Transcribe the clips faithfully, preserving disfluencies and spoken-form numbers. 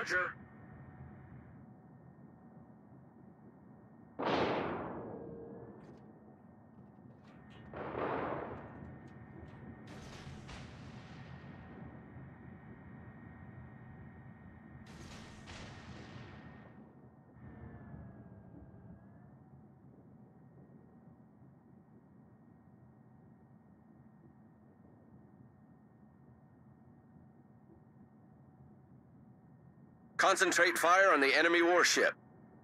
Roger. Concentrate fire on the enemy warship.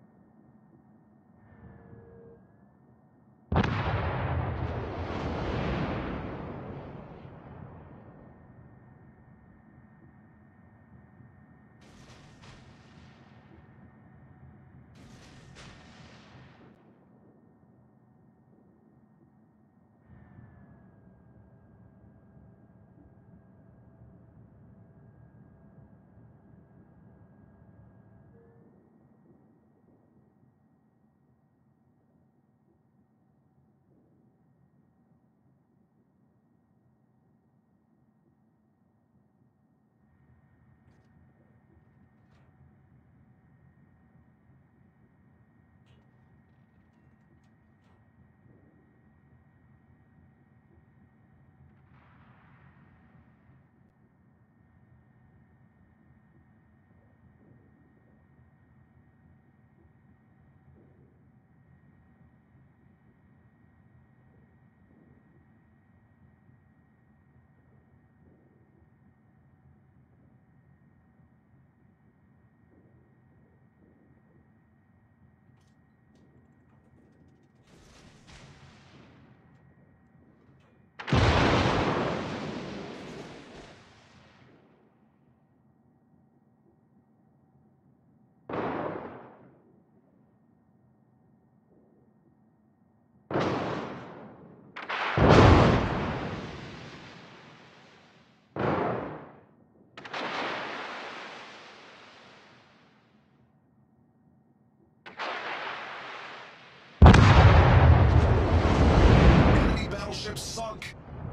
Ship sunk.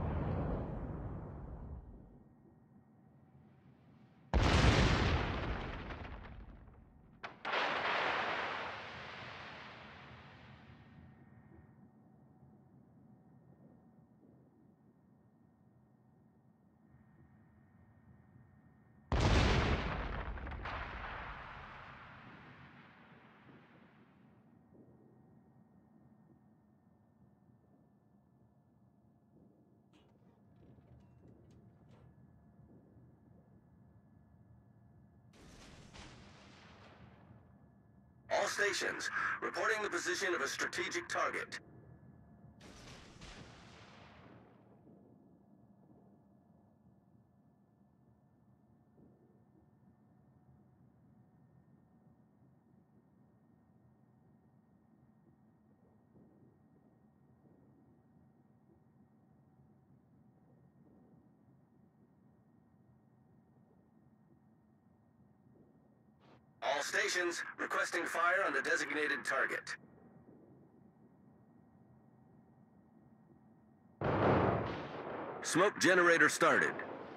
All stations, reporting the position of a strategic target. All stations, requesting fire on the designated target. Smoke generator started.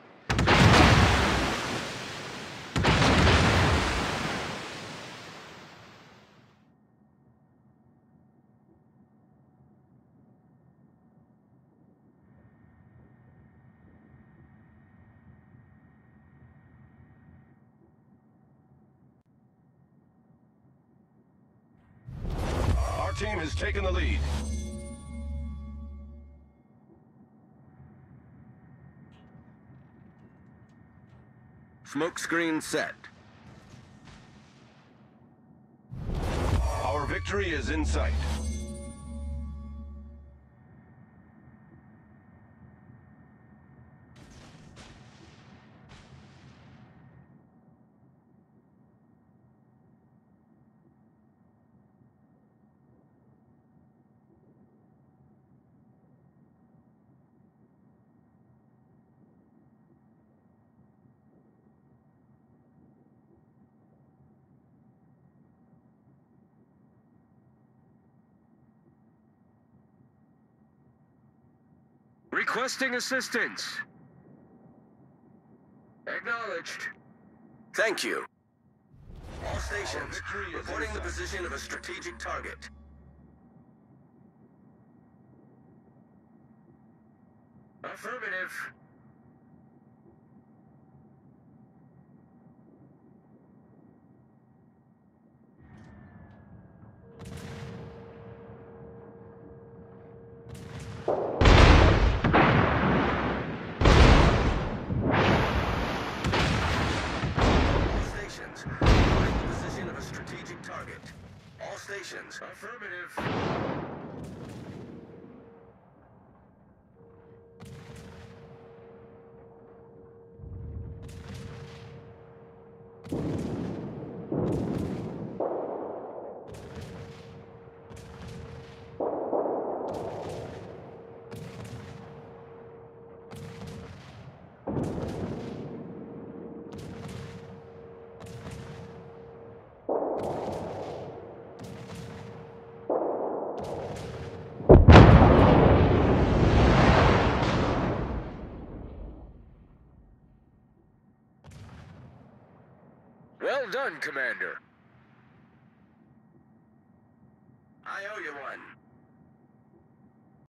Our team has taken the lead. Smoke screen set. Our victory is in sight. Requesting assistance. Acknowledged. Thank you. stations, victory is reporting the in sight. position of a strategic target. Affirmative. Stations, reporting the position of a strategic target. All stations. Affirmative. Well done, Commander. I owe you one.